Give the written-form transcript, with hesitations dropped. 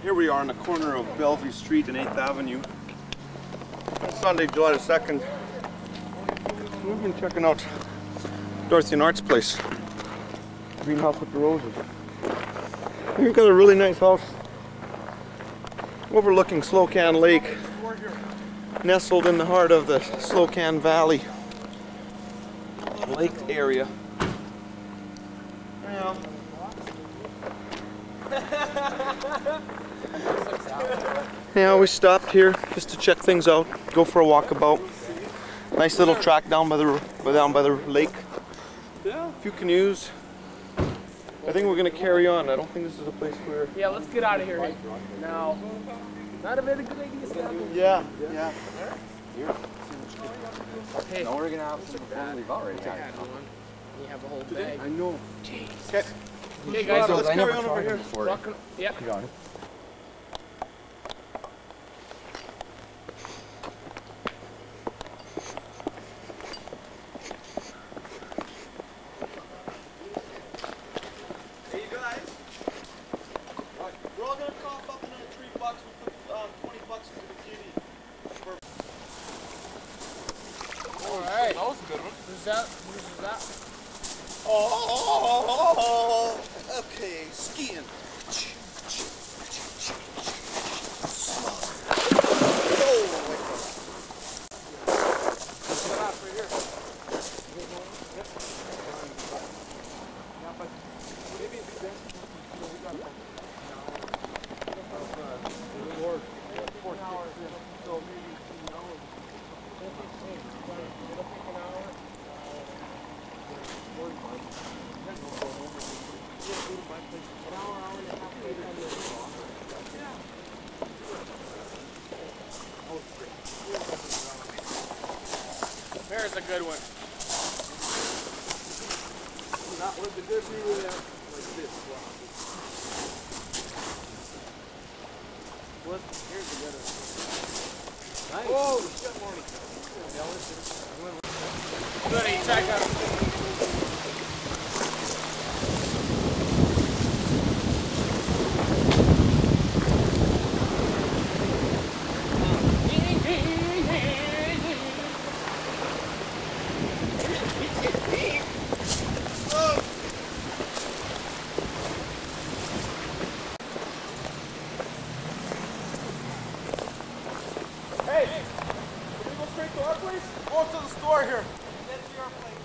Here we are on the corner of Bellevue Street and 8th Avenue. It's Sunday, July the 2nd. We've been checking out Dorothy and Art's place. Greenhouse with the roses. We've got a really nice house overlooking Slocan Lake, nestled in the heart of the Slocan Valley lake area. Yeah. Yeah, we stopped here just to check things out, go for a walkabout. Nice little track down by the lake. Yeah. A few canoes. I think we're gonna carry on. I don't think this is a place where. Yeah, let's get out of here. No. Not a very good idea, Scott. Yeah, yeah. Hey. No, we're gonna have some fun. We've already had one. You have a whole bag. I know. Jeez. Okay. Hey guys, let's I carry never on over tried here. them before. Yeah. You got it. Hey you guys. We're all gonna cough up in a tree box. We'll put 20 bucks into the kitty. Alright. That was a good one. Who's that? Who's that? Oh, okay, skiing. There's a good one. Not with the good view like this. What? Here's a good one. Nice. Oh, shit, Marty. Good, check out. Hey, can we go straight to our place? Go to the store here. Let's see our place.